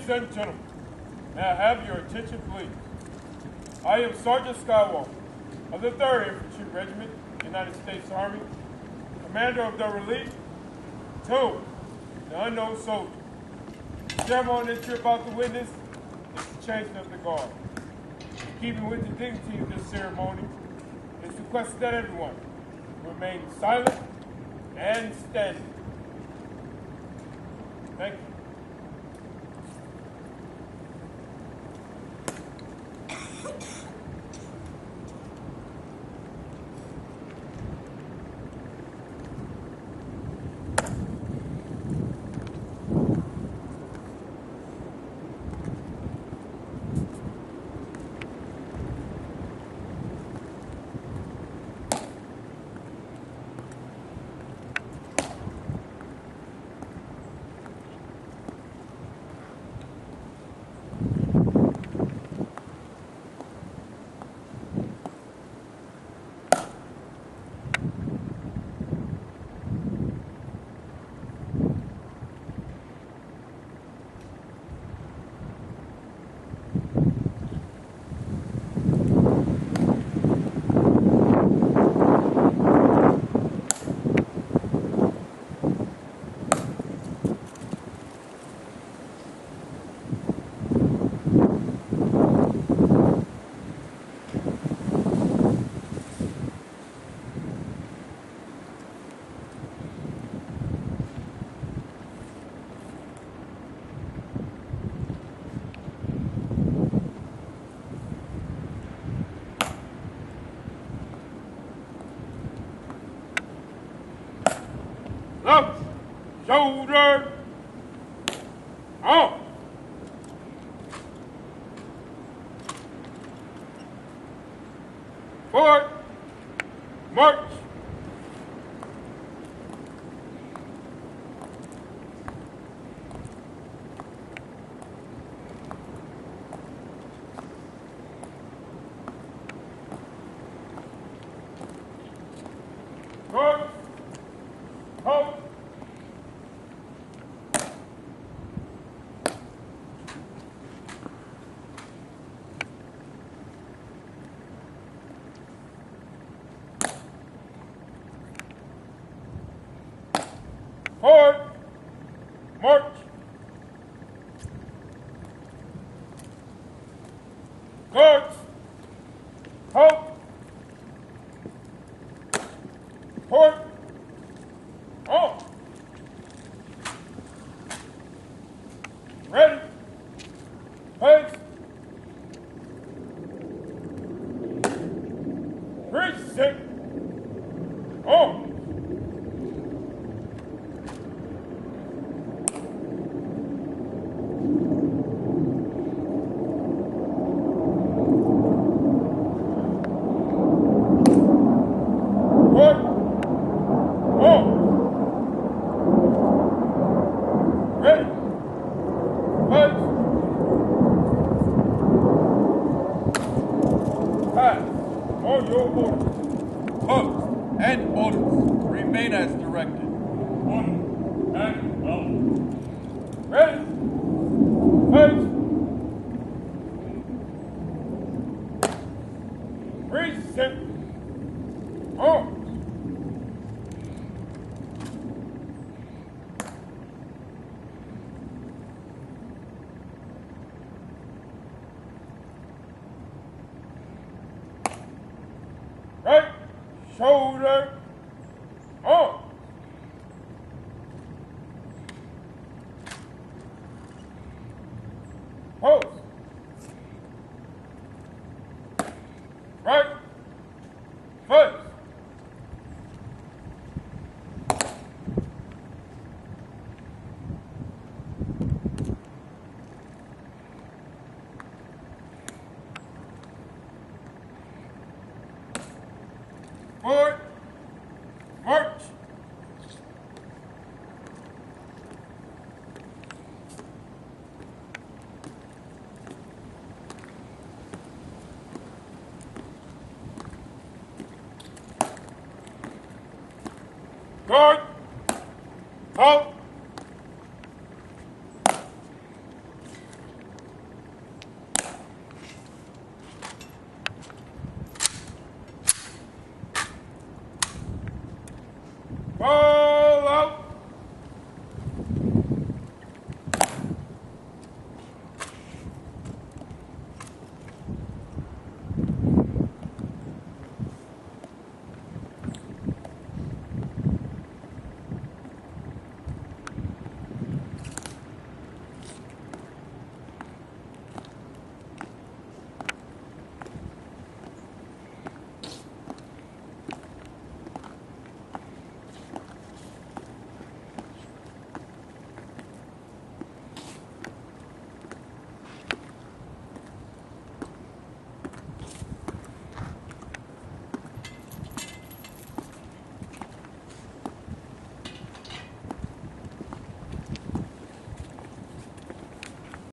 Ladies and gentlemen, may I have your attention, please? I am Sergeant Skywalker of the 3rd Infantry Regiment, United States Army, commander of the relief, Tomb, the unknown soldier. The ceremony that you're about to witness is the changing of the guard. In keeping with the dignity of this ceremony, it's requested that everyone remain silent and standing. Thank you. Up, shoulder, on. Forward, march. March. Halt. Forward. March. Guards. Halt. Forward. On. Ready. Face. Precinct. On. Forward. On. Ready. Face. Pass. On your orders. Post and orders remain as directed. On and out. Ready. Face. Precinct. On. Right shoulder on. Post. Right foot. Forward. March. Guard. Halt. Fire!